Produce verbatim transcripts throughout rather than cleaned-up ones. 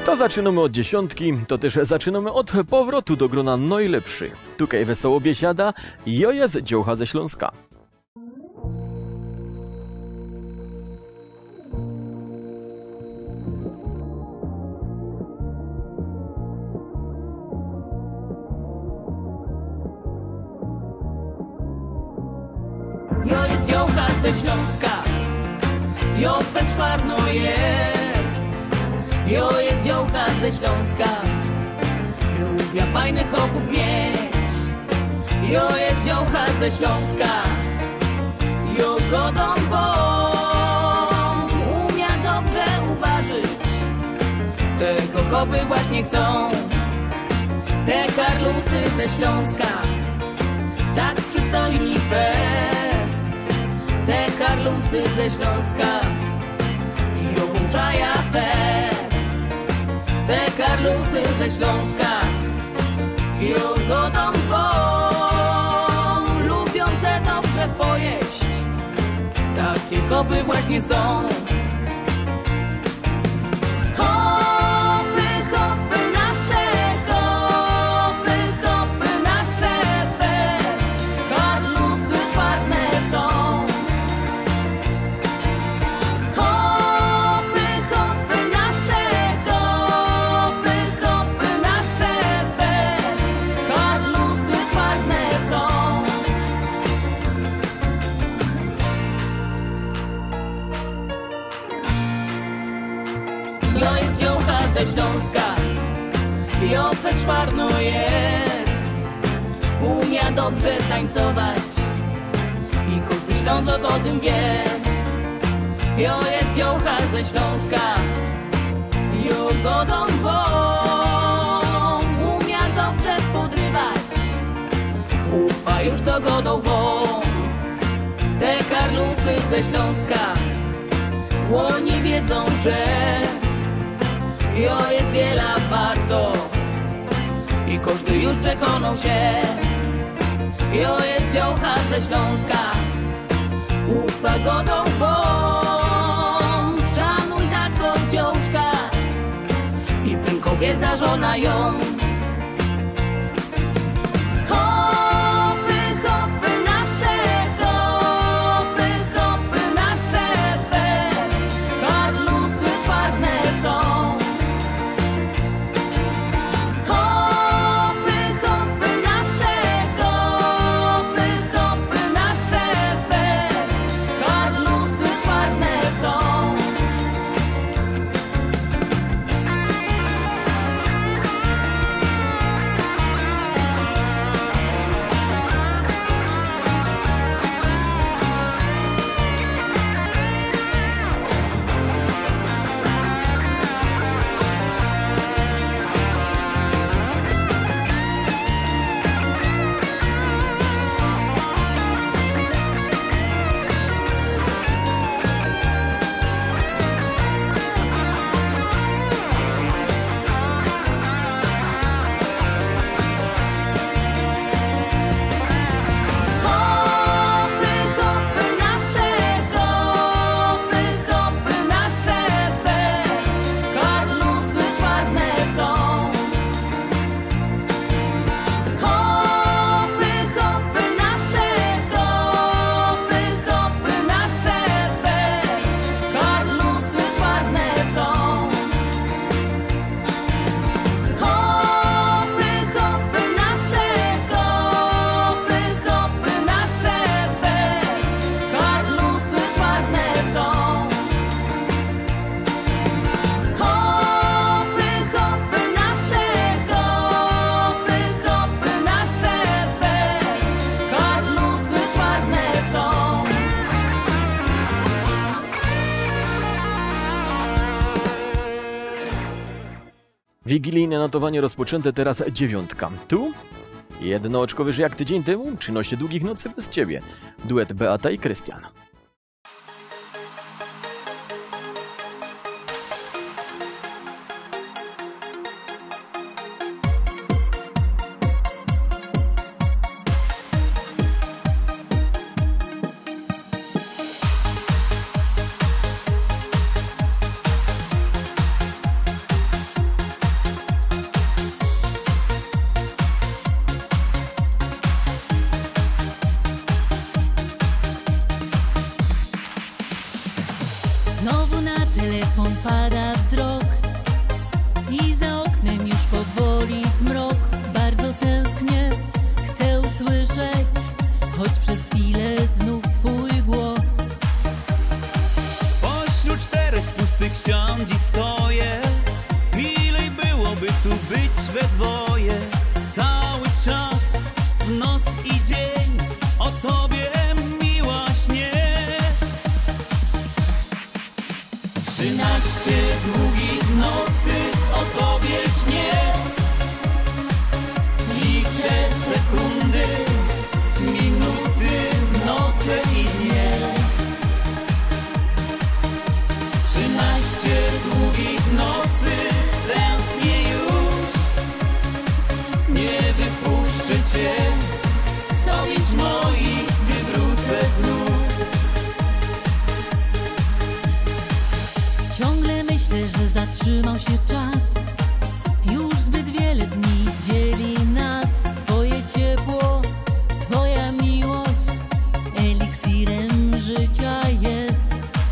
To zaczynamy od dziesiątki, to też zaczynamy od powrotu do grona najlepszych. Tutaj wesoło biesiada, jo jest dziołcha ze Śląska. Jo jest dziołcha ze Śląska, jo Petszwarno jest. Jo jest dziołcha ze Śląska, lubię fajnych chłopów mieć. Jo jest dziołcha ze Śląska, jo godą wam, umia dobrze uważać. Tego chłopy właśnie chcą, te karlusy ze Śląska, tak przystojni fest. Te karlusy ze Śląska, jo włączaja fest. Te karlusy ze Śląska, jo godą wam, lubią se dobrze pojeść. Takie chopy właśnie są. Chopy, chopy nasze, chopy, chopy nasze fest. Karlusy czarne są. Chopy, chopy nasze, chopy, chopy nasze fest. Karlusy czarne są. Jo jest dziołcha ze Śląska, jo Petszwarno jest. Umia dobrze tańcować i każdy Ślązok o tym wie. Jo jest dziołcha ze Śląska, jo godą wam, umia dobrze podrywać. Chłopa już to godą wam. Te karlusy ze Śląska, łoni wiedzą, że jo jest wiele warto i każdy już przekonał się. Jo jest dziołcha ze Śląska, ufa godą wam. Szanuj taką dziołczka i ten kobiet za żona ją. Chopy, chopy nasze, chopy, chopy nasze fest. Karlusy czarne są. Chopy, chopy nasze, chopy, chopy nasze fest. Karlusy czarne są. Chopy, chopy nasze, chopy, chopy nasze fest. Karlusy czarne są. Chopy, chopy nasze, chopy, chopy nasze fest. Karlusy czarne są. Chopy, chopy nasze, chopy, chopy nasze fest. Karlusy czarne są. Chopy, chopy nasze, chopy, chopy nasze fest. Karlusy czarne są. Wigilijne notowanie rozpoczęte, teraz dziewiątka. Tu jedno oczko wyżej jak tydzień temu, trzynaście długich nocy bez ciebie. Duet Beata i Krystian. Znowu na telefon pada wzrok i za oknem już powoli zmrok. Bardzo tęsknię, chcę usłyszeć choć przez chwilę znów twój głos. Pośród czterech pustych ścian dziś stoję. Milej byłoby tu być we dwoje. Cały czas, w noc i dzień, o tobie miła śnie. Trzynaście długich nocy o tobie śnie. Liczę sekundy, minuty, noce i dnie. Trzynaście długich nocy, tęsknię już. Nie wypuszczę cię z objęć moich, gdy wrócę znów. Ciągle myślę, że zatrzymał się czas. Już zbyt wiele dni dzieli nas. Twoje ciepło, twoja miłość eliksirem życia jest.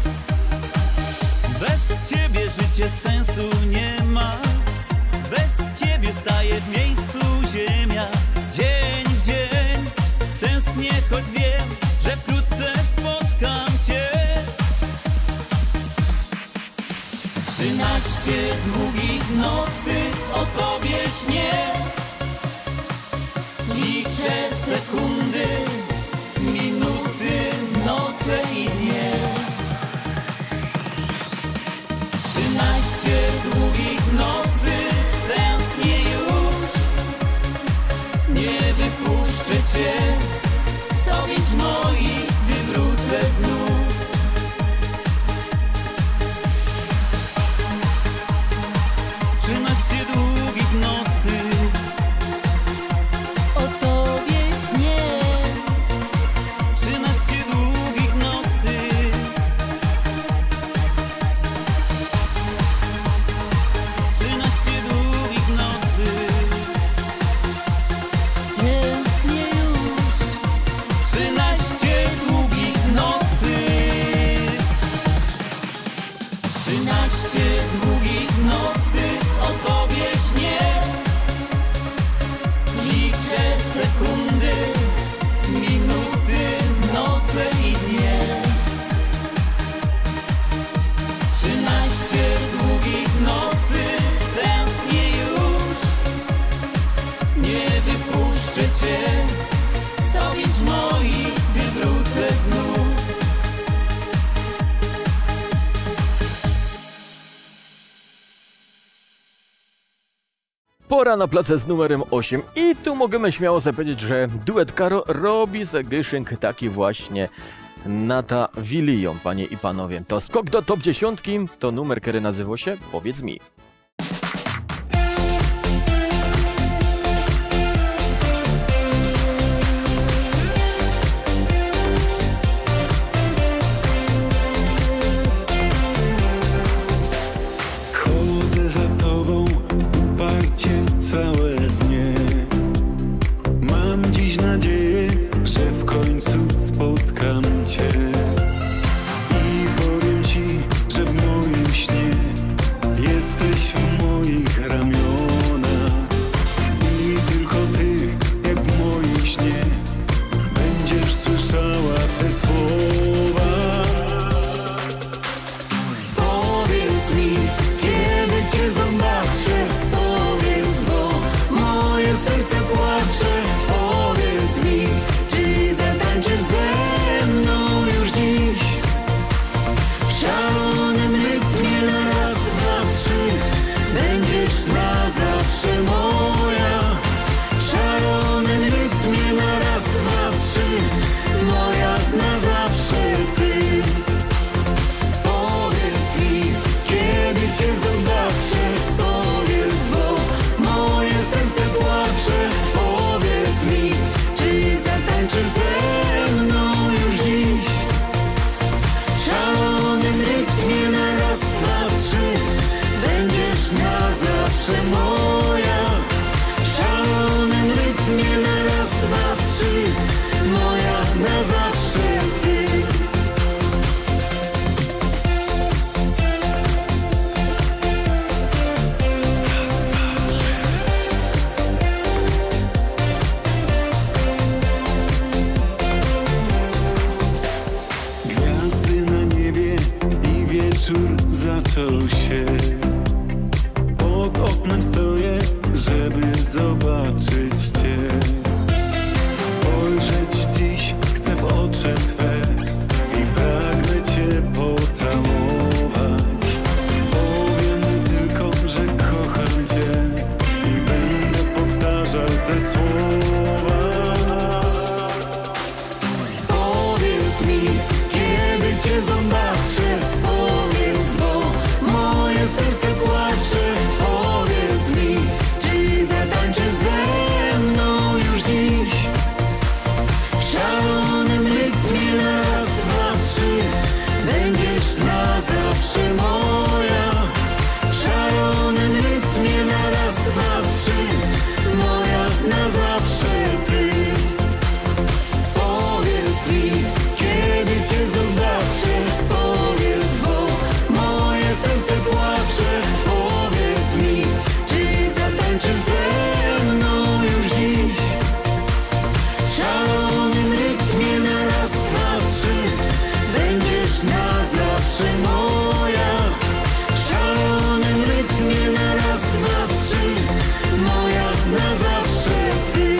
Bez ciebie życie sensu nie ma. Bez ciebie staje w miejscu ziemia. Dzień w dzień tęsknię, choć wiem, że wkrótce spotkam cię. Trzynaście długich nocy o tobie śnie. Liczę sekundy, minuty, noce i dnie. Trzynaście długich nocy, tęsknię już. Nie wypuszczę cię z objęć moich, gdy wrócę znów. Trzynaście długich nocy O tobie śnie. Trzynaście długich nocy. Trzynaście długich nocy. Tęsknię już. Trzynaście długich nocy. Trzynaście długich nocy o tobie śnie. Liczę sekundy, minuty, noce i dnie. Trzynaście długich nocy, tęsknię już. Nie wypuszczę cię z objęć moich, gdy wrócę znów. Pora na place z numerem osiem i tu możemy śmiało zapowiedzieć, że duet Karo robi zagyszynk taki właśnie Nata Wiliją, panie i panowie. To skok do top dziesiątki, to numer, który nazywa się Powiedz mi. Chodzę za tobą uparcie całe dnie. Mam dziś nadzieję, że w końcu spotkam cię. I powiem ci, że w moim śnie jesteś wieczór zaczął się. Pod oknem stoję, żeby zobaczyć cię. Spojrzeć dziś chcę w oczy twe i pragnę cię pocałować. Powiem tylko, że kocham cię i będę powtarzał te słowa. Powiedz mi, kiedy cię zobaczę, powiedz, bo moje serce płacze. Powiedz mi, czy zatańczysz ze mną już dziś? W szalonym rytmie na raz, dwa, trzy będziesz na zawsze moja. W szalonym rytmie na raz, dwa, trzy moja na zawsze ty. Powiedz mi, kiedy cię zobaczę, powiedz, bo moje serce płacze. Powiedz mi, czy zatańczysz ze mną już dziś? W szalonym rytmie na raz, dwa, trzy będziesz na zawsze moja. W szalonym rytmie na raz, dwa, trzy moja na zawsze ty.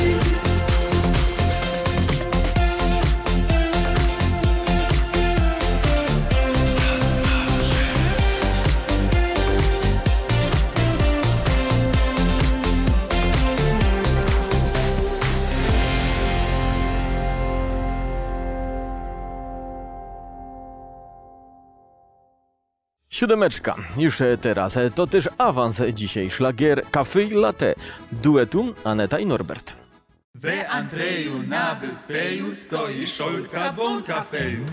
Siódemeczka, już teraz, to też awans dzisiaj, szlagier Café Latte, duetu Aneta i Norbert. We Andrzeju na byfeju stoi szolka bon kafeju.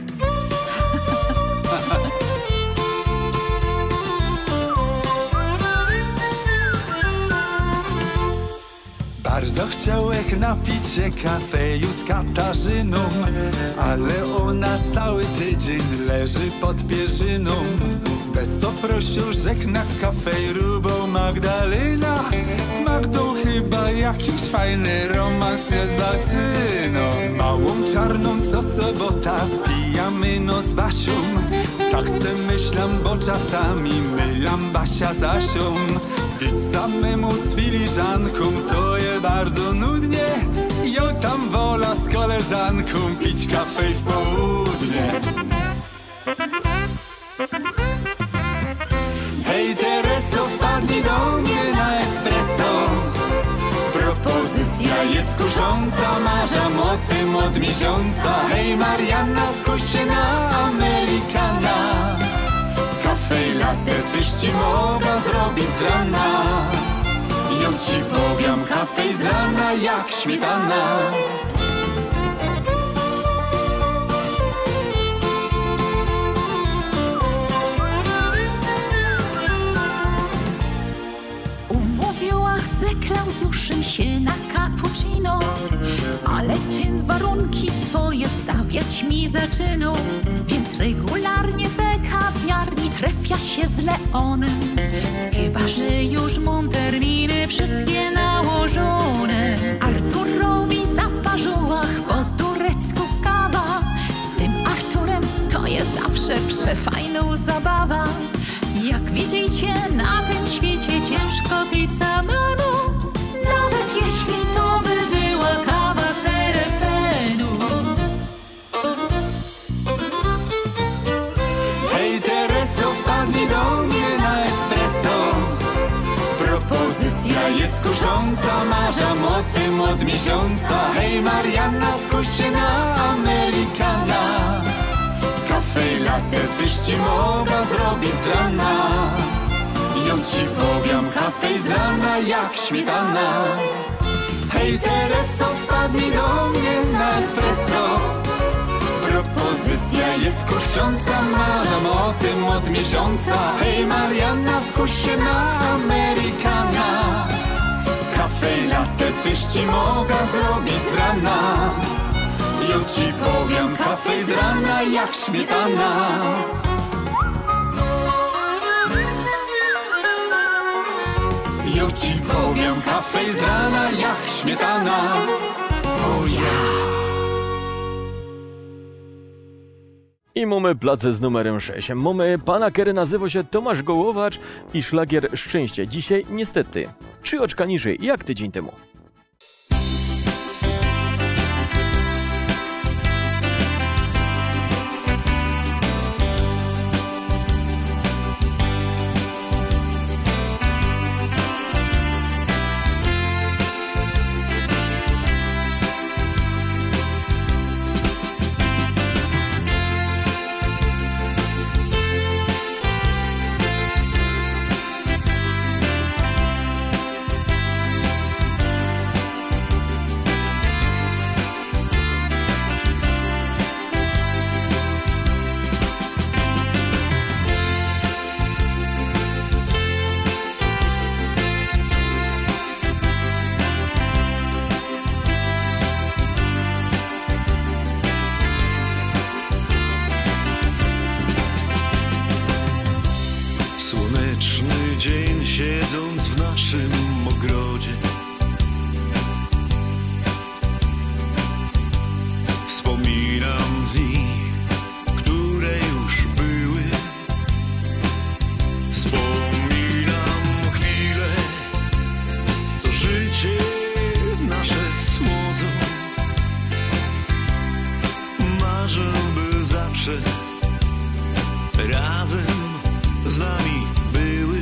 Bardzo chciałech napić się kafeju z Katarzyną, ale ona cały tydzień leży pod pierzyną. Bez to prosił, żech na kafejru, bo Magdalena z Magdą chyba jakiś fajny romans się zaczyna. Małą czarną co sobota pijamy no z Basią. Tak se myślam, bo czasami mylam Basia z Asią. Pić samemu z filiżanką to je bardzo nudnie. Ja tam wola z koleżanką pić kafej w południe. Hej Tereso, wpadnij do mnie na espresso. Propozycja jest kusząca, marzam o tym od miesiąca. Hej Marianna, skuś się na Amerykana. Café latte tyś ci mogła zrobić z rana. Ja ci powiem, kafej z rana jak śmietana. Umówiłach ze Klaudiuszem się na cappuccino, ale ten warunki swoje stawiać mi zaczynał. Więc regularnie we kawiarni trefia się z Leonem. Chyba że już mam terminy wszystkie nałożone. Arturowi zaparzyłach po turecku kawa. Z tym Arturem to jest zawsze przefajną zabawa. Jak widzicie, na tym świecie ciężko pić samemu, nawet jeśli to by była kawa z R F N-u. Hej Tereso, wpadnij do mnie na espresso. Propozycja jest kusząca, marzam o tym od miesiąca. Hej Marianna, skuś się na Amerykana. Café latte tyś ci mogła zrobić z rana. Ja ci powiem, kafej z rana jak śmietana. Hej Tereso, wpadnij do mnie na espresso. Propozycja jest kusząca, marzam o tym od miesiąca. Hej Marianna, skuś się na Amerykana. Café latte tyś ci mogła zrobić z rana. Ja ci powiem, kafej z rana jak śmietana. Ja ci powiem, kafej z rana jak śmietana. O ja. I mamy placę z numerem sześć. Mamy pana, który nazywa się Tomasz Gołowacz i szlagier Szczęście. Dzisiaj niestety trzy oczka niżej, jak tydzień temu. Słoneczny dzień, siedząc w naszym ogrodzie, wspominam dni, które już były. Wspominam chwile, co życie nasze słodzą. Marzę, by zawsze razem z nami były.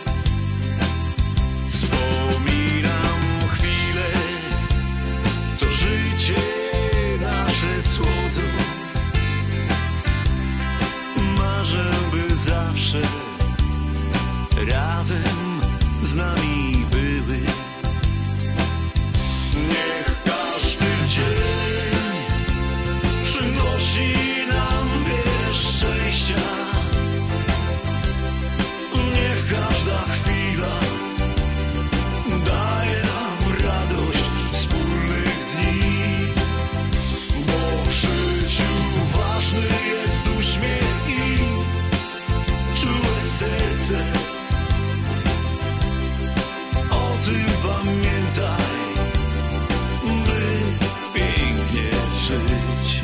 Wspominam chwile, co życie nasze słodzą. Marzę, by zawsze razem z nami były. Niech każdy dzień przynosi nam wiele szczęścia. Niech każda chwila daje nam radość wspólnych dni, bo w życiu ważny jest uśmiech i czułe serce. O tym pamiętaj, by pięknie żyć.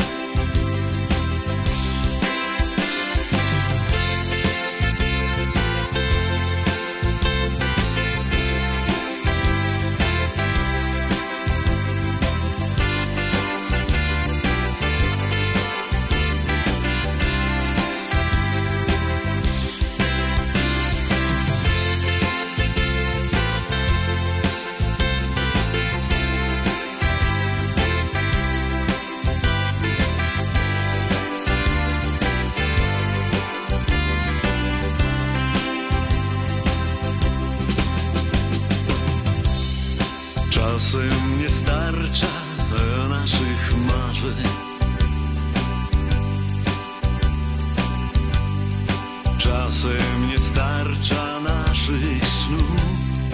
Czasem nie starcza naszych marzeń. Czasem nie starcza naszych snów.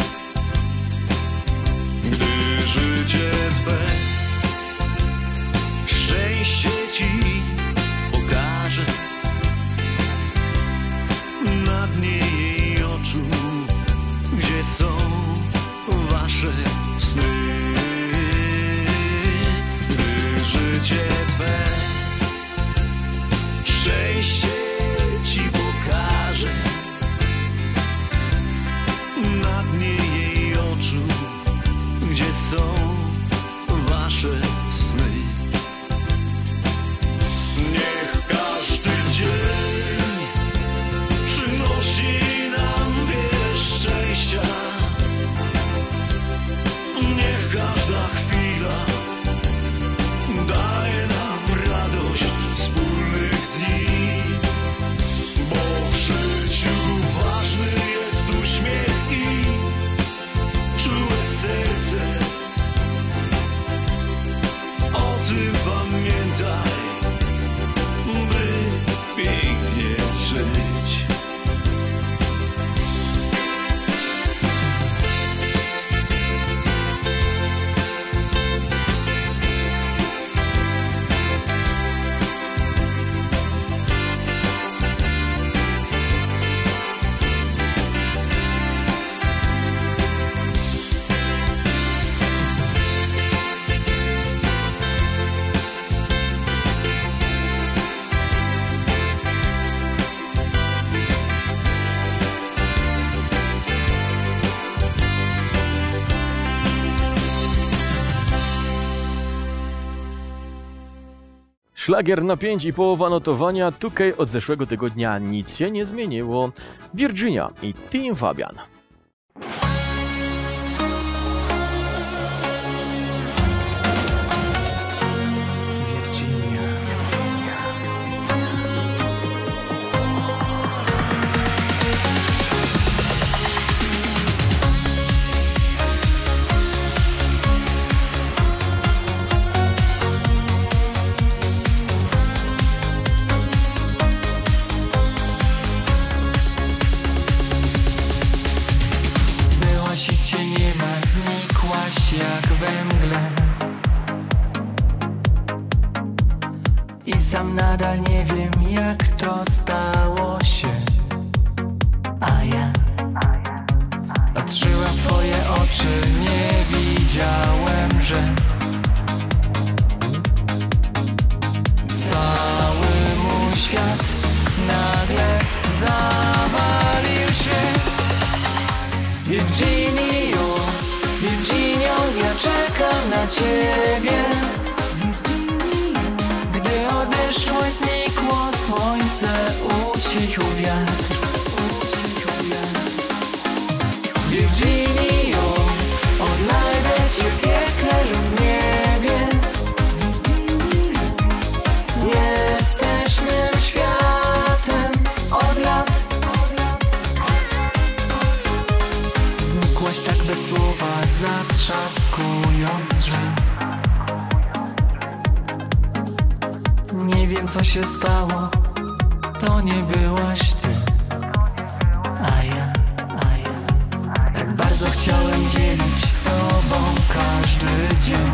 Gdy życie Twe szczęście Ci pokaże, na dnie jej oczu, gdzie są Wasze sny. Gdy życie Twe szczęście Ci pokaże, na dnie jej oczu, gdzie są Wasze sny. Niech każdy dzień przynosi nam wiele szczęścia. Szlagier na pięć i połowa notowania, tutaj od zeszłego tygodnia nic się nie zmieniło. Virginia i Team Fabian. Jak we mgle i sam nadal nie wiem, jak to stało się. A ja patrzyłem w twoje oczy, nie widziałem, że cały mój świat nagle zawalił się. Virginio, Virginio, ja czekam na ciebie. Gdy odeszłeś, znikło słońce, ucichł wiatr. Virginio, odnajdę cię w piekle lub w niebie. Jesteśmy światem od lat. Znikłaś tak bez słowa, zatrzaskując drzwi. Nie wiem, co się stało, to nie byłaś ty. A ja, a ja tak bardzo chciałem dzielić z tobą każdy dzień.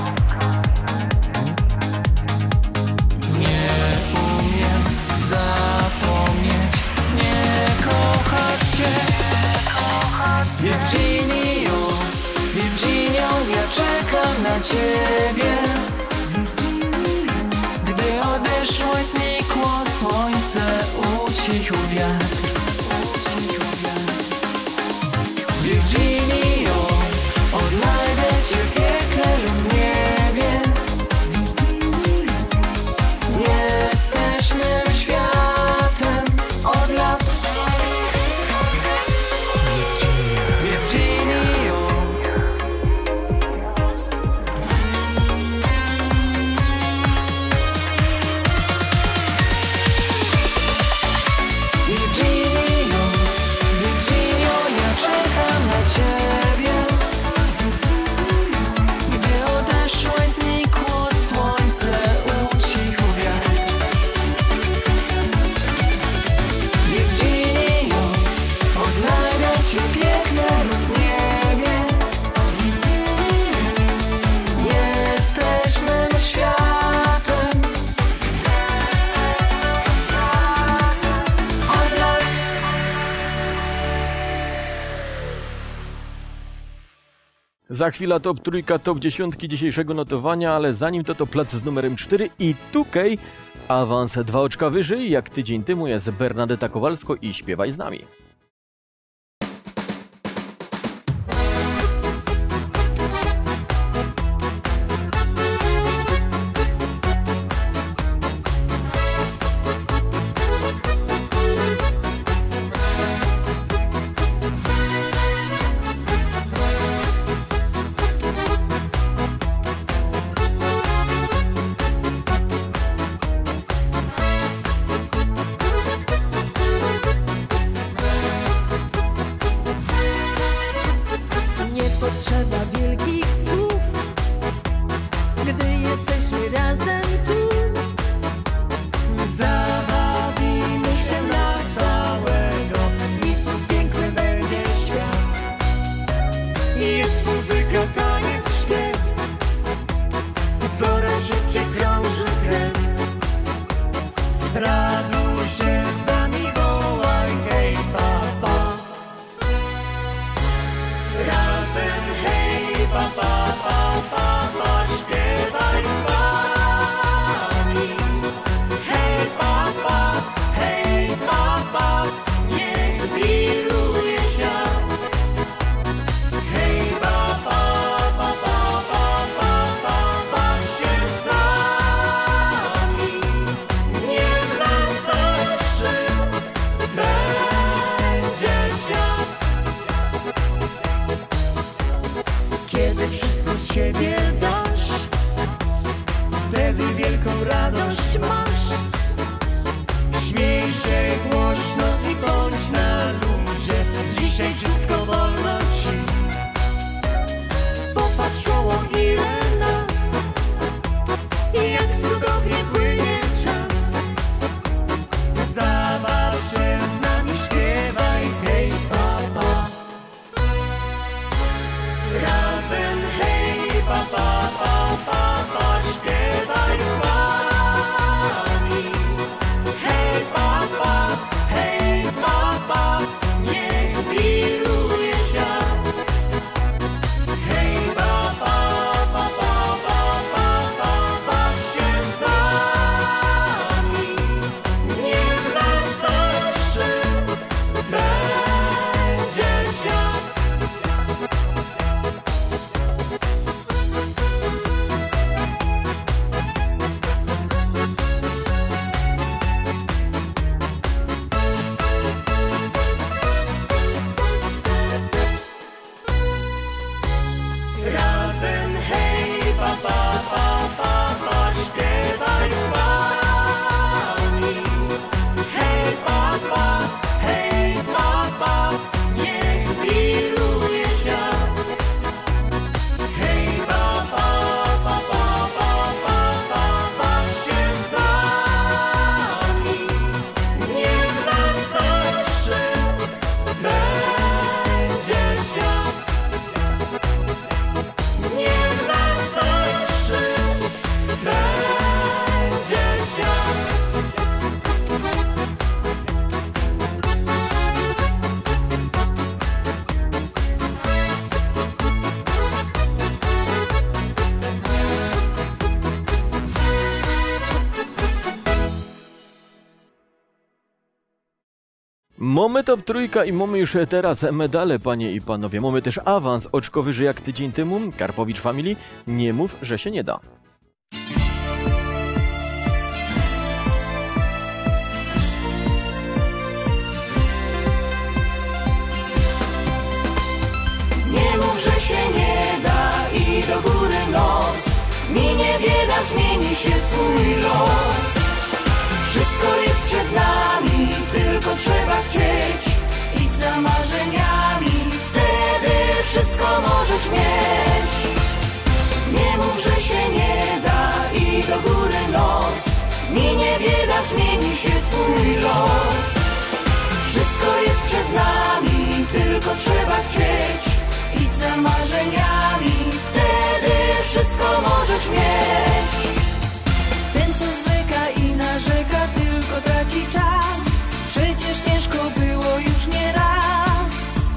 Nie umiem zapomnieć, nie kochać cię. Virginio, Virginio, ja czekam na ciebie. Gdy odeszłeś, znikło słońce, ucichł wiatr. Virginio, odnajdę cię w piekle lub w niebie. Jesteśmy światem od lat. Virginio, Virginio, Virginio, ja czekam na ciebie. Gdy odeszłeś, znikło słońce, ucichł wiatr. Virginio, odnajdę cię w piekle lub w niebie. Jesteśmy światem od lat. Za chwilę top trójka, top dziesiątki dzisiejszego notowania, ale zanim to to plac z numerem cztery i tutaj awans dwa oczka wyżej, jak tydzień temu jest Bernadetta Kowalsko i Śpiewaj z nami. siebie dasz, wtedy wielką radość masz. Śmiej się głośno i bądź na luzie, dzisiaj wszystko wolno ci. Popatrz koło, ile nas i jak cudownie płynie czas. Zabaw się z nami, śpiewaj hej papa. Razem hej papa, papa, papa, śpiewaj z nami. Hej papa, hej papa, niech wiruje świat. Hej papa, papa, papa, papa, się z nami. Niech weselszy będzie świat. Razem hej papa, papa, papa, śpiewaj z nami. Hej papa, hej papa, niech wiruje świat. Hej papa, papa, papa, papa, się z nami. Niech weselszy będzie świat. Niech weselszy będzie świat. Mamy top trójka i mamy już teraz medale, panie i panowie. Mamy też awans oczko wyżej jak tydzień temu. Karpowicz Family, nie mów, że się nie da. Nie mów, że się nie da i do góry nos. Minie bieda, zmieni się twój los. Wszystko jest przed nami, tylko trzeba chcieć. Idź za marzeniami, wtedy wszystko możesz mieć. Nie mów, że się nie da i do góry nos. Minie bieda, zmieni się twój los. Wszystko jest przed nami, tylko trzeba chcieć. Idź za marzeniami, wtedy wszystko możesz mieć. Ten, co zwleka i narzeka, tylko traci czas. Przecież ciężko było już nie raz.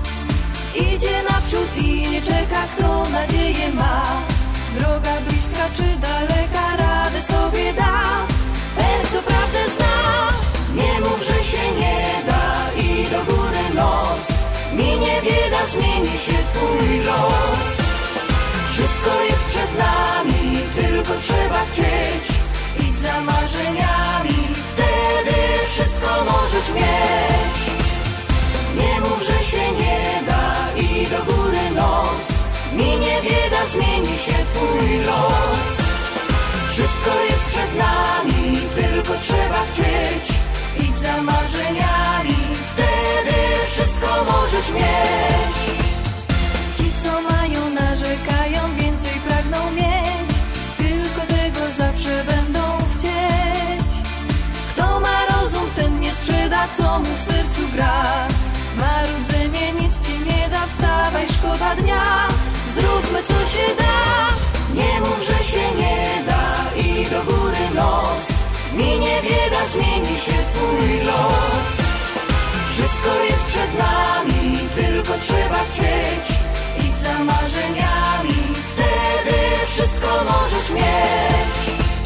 Idzie naprzód i nie czeka, kto nadzieję ma. Droga bliska czy daleka, radę sobie da. Ten, co prawdę zna. Nie mów, że się nie da i do góry nos. Minie bieda, zmieni się twój los. Wszystko jest przed nami, tylko trzeba chcieć. Idź za marzeniami, wtedy wszystko możesz mieć. Nie mów, że się nie da i do góry nos. Minie bieda, zmieni się twój los. Wszystko jest przed nami, tylko trzeba chcieć. Idź za marzeniami, wtedy wszystko możesz mieć. Ci, co mają, narzekają, więcej pragną mieć. Tylko tego zawsze będą chcieć. Kto ma rozum, ten nie sprzeda, co mu w sercu gra. Marudzenie nic ci nie da, wstawaj, szkoda dnia. Zróbmy, co się da. Nie mów, że się nie da i do góry nos. Minie bieda, zmieni się twój los. Wszystko jest przed nami, tylko trzeba chcieć. Idź za marzeniami, wtedy wszystko możesz mieć.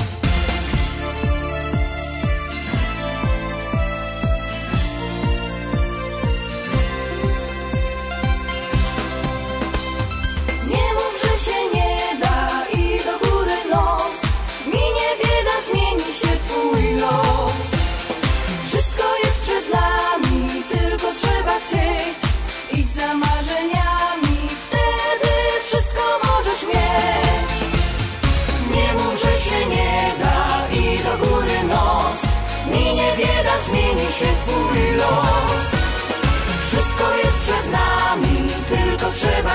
Nie mów, że się nie da i do góry nos. Minie bieda, zmieni się twój los. Wszystko jest przed nami, tylko trzeba chcieć. Idź za marzeniami, wtedy wszystko możesz mieć.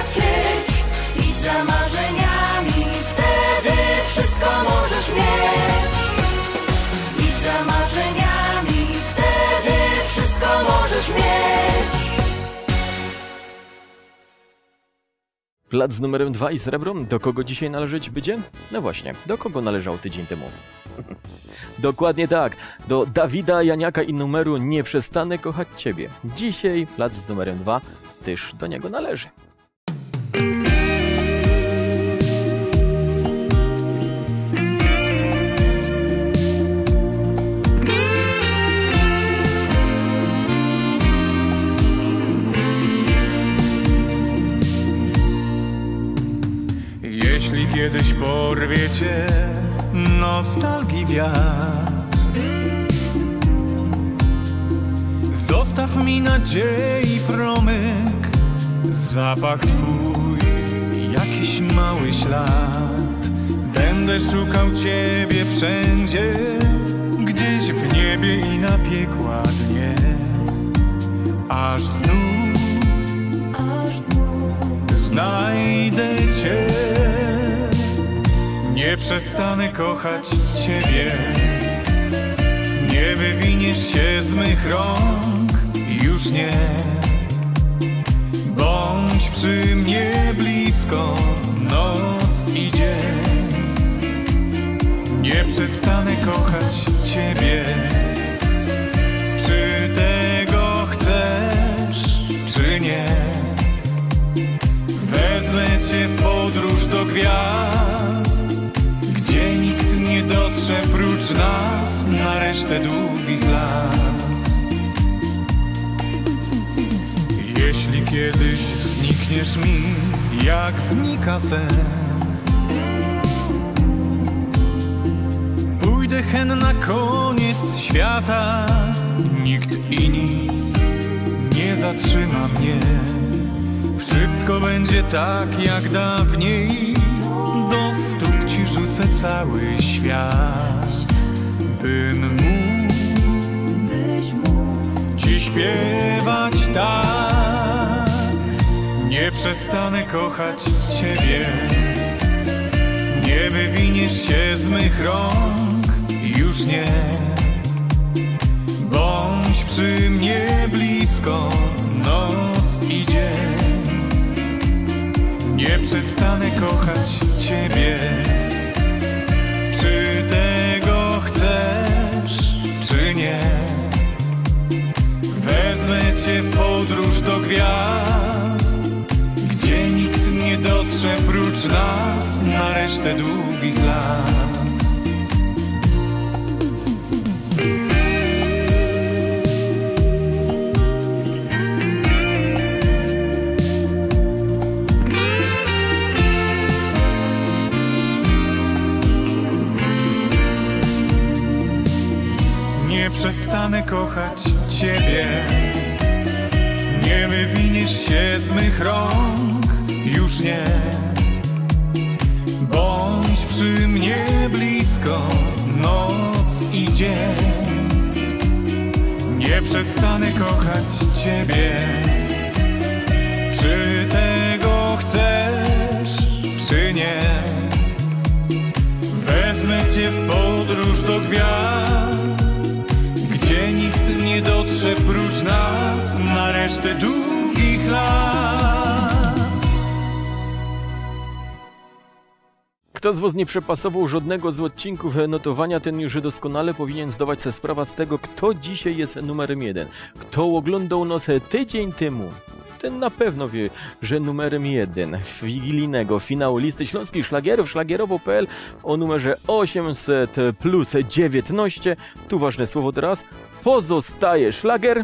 chcieć. Idź za marzeniami, wtedy wszystko możesz mieć. Idź za marzeniami, wtedy wszystko możesz mieć. Plac z numerem dwa i srebro. Do kogo dzisiaj należeć będzie? No właśnie, do kogo należał tydzień temu? Dokładnie tak, do Dawida Janiaka i numeru Nie przestanę kochać Ciebie. Dzisiaj plac z numerem dwa też do niego należy. Jeśli kiedyś porwie cię nostalgii wiatr, zostaw mi nadziei promyk, zapach twój, jakiś mały ślad. Będę szukał ciebie wszędzie, gdzieś w niebie i na piekła dnie, aż znów, Aż znów znajdę cię. Nie przestanę kochać ciebie, nie wywiniesz się z mych rąk, już nie. Bądź przy mnie blisko, noc i dzień. Nie przestanę kochać ciebie. Czy tego chcesz, czy nie? Wezmę cię w podróż do gwiazd, gdzie nikt nie dotrze prócz nas na resztę długich lat. Jeśli kiedyś znikniesz mi, jak znika sen, pójdę hen na koniec świata. Nikt i nic nie zatrzyma mnie. Wszystko będzie tak jak dawniej. Do stóp ci rzucę cały świat, bym mógł, byś mógł ci śpiewać tak. Nie przestanę kochać ciebie, nie wywiniesz się z mych rąk, już nie. Bądź przy mnie blisko, noc i dzień. Nie przestanę kochać ciebie. Czy tego chcesz, czy nie? Wezmę cię w podróż do gwiazd, gdzie nikt nie dotrze prócz nas na resztę długich lat. Nie przestanę kochać ciebie, nie wywiniesz się z mych rąk, już nie. Bądź przy mnie blisko, noc i dzień. Nie przestanę kochać ciebie. Czy tego chcesz, czy nie? Wezmę cię w podróż do gwiazd, gdzie nikt nie dotrze prócz nas na resztę długich lat. Kto z was nie przepasował żadnego z odcinków notowania, ten już doskonale powinien zdawać sobie sprawę z tego, kto dzisiaj jest numerem jeden. Kto oglądał nas tydzień temu, ten na pewno wie, że numerem jeden wigilijnego finału listy śląskich szlagierów szlagierowo kropka p l o numerze osiemset plus dziewiętnaście, tu ważne słowo teraz, pozostaje szlagier.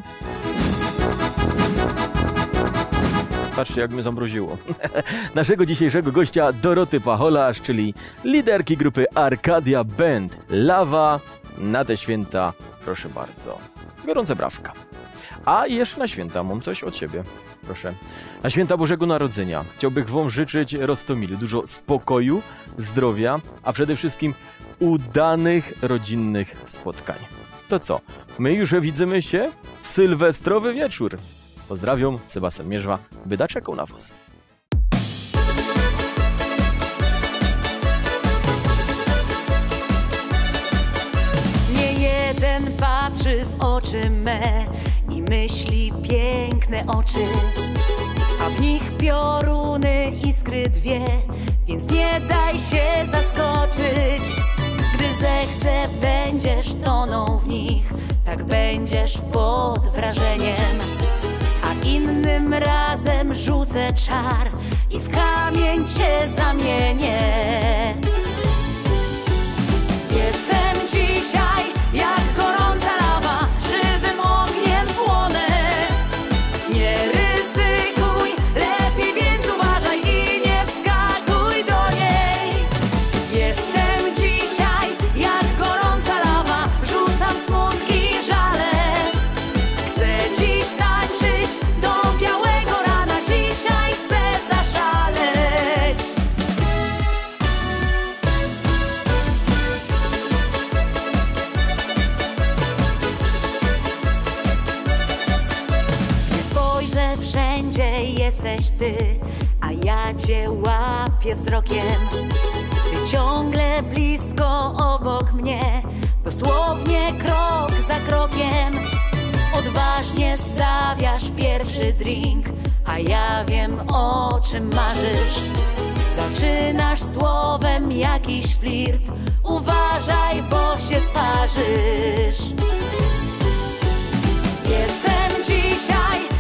Patrzcie, jak mnie zamroziło. Naszego dzisiejszego gościa Doroty Pacholacz, czyli liderki grupy Arcadia Band. Lawa na te święta, proszę bardzo. Gorące brawka. A jeszcze na święta mam coś od ciebie. Proszę. Na święta Bożego Narodzenia chciałbym wam życzyć, Roztomili, dużo spokoju, zdrowia, a przede wszystkim udanych rodzinnych spotkań. To co? My już widzimy się w sylwestrowy wieczór. Pozdrawiam, Sebastian Mierzwa, byda czekał na was. patrzy w oczy me i myśli piękne oczy, a w nich pioruny iskry dwie, więc nie daj się zaskoczyć. Gdy zechcę, będziesz tonął w nich, tak będziesz pod wrażeniem. A innym razem rzucę czar i w kamień cię zamienię. Jestem dzisiaj jak gorąca lawa, żywym ogniem płonę. Nie ryzykuj, lepiej więc uważaj i nie wskakuj do niej. Jestem dzisiaj jak gorąca lawa, rzucam smutki i żale. Chcę dziś tańczyć do białego rana, dzisiaj chcę zaszaleć. Gdzie spojrzę, wszędzie jesteś ty, a ja cię łapię wzrokiem. Ty ciągle blisko obok mnie, dosłownie krok za krokiem. Odważnie stawiasz pierwszy drink, a ja wiem, o czym marzysz. Zaczynasz słowem jakiś flirt, uważaj, bo się sparzysz. Jestem dzisiaj